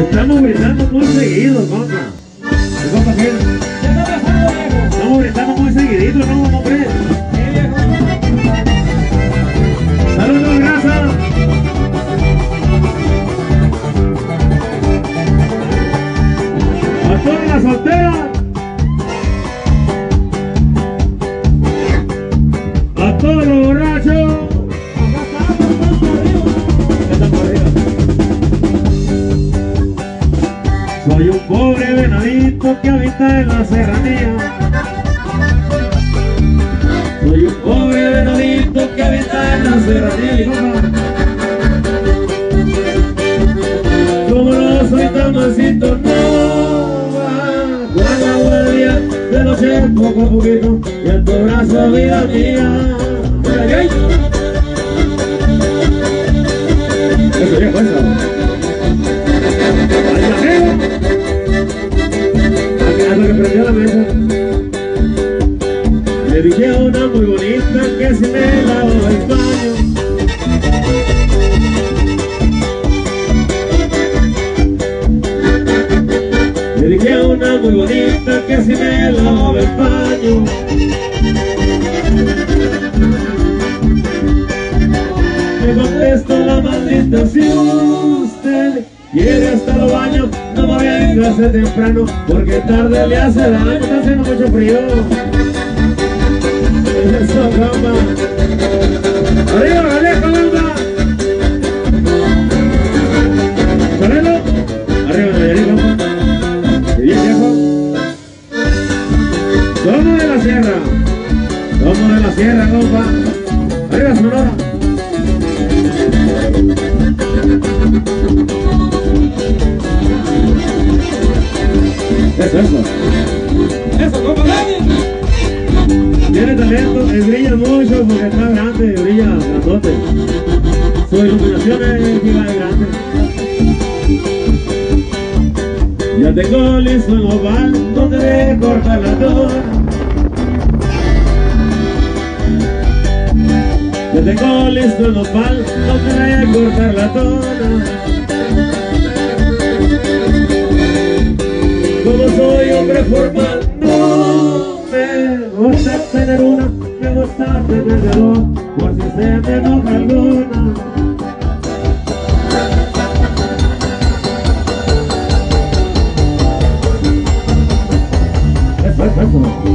Estamos gritando muy seguido, compa. ¿El compa qué? ¿Qué está pasando, viejo? Estamos gritando muy seguidito, ¿no, hombre? Sí, viejo. Saludos, grasa. A todas las solteras. A todos los borrachos. Acá estamos, arriba. ¿Qué están por arriba? Soy un pobre venadito que habita en la serranía. Soy un pobre venadito que habita en la serranía. Como no soy tan mansito, no va con la guardia de noche poco a poquito y en tu brazo, vida mía. ¡Ay, ay! Eso ya fue eso. ¡Ay, arriba! Hasta que prendió la mesa. Le dije a una muy bonita que si me lavaba el baño. Le dije a una muy bonita que si me lavaba el baño. Me contestó la maldita: si usted quiere hasta los baños, no me venga a hacer temprano, porque tarde le hace daño. Está haciendo mucho frío. Eso, compa. Arriba, Galejo, compa. Sonelo. Arriba, Nayarit, compa. Y bien, viejo. Somos de la sierra. Somos de la sierra, compa. Arriba, Sonora. Eso. Eso, compa, dale. Tiene talento, brilla mucho porque está grande, brilla grandote. Su iluminación es gigante grande. Ya tengo listo el oval donde de cortar la dona. Ya tengo listo el oval donde de cortar la dona. Como soy hombre formal, no me gusta tener una, me gusta tener dos, por si se me enoja alguna. Eso.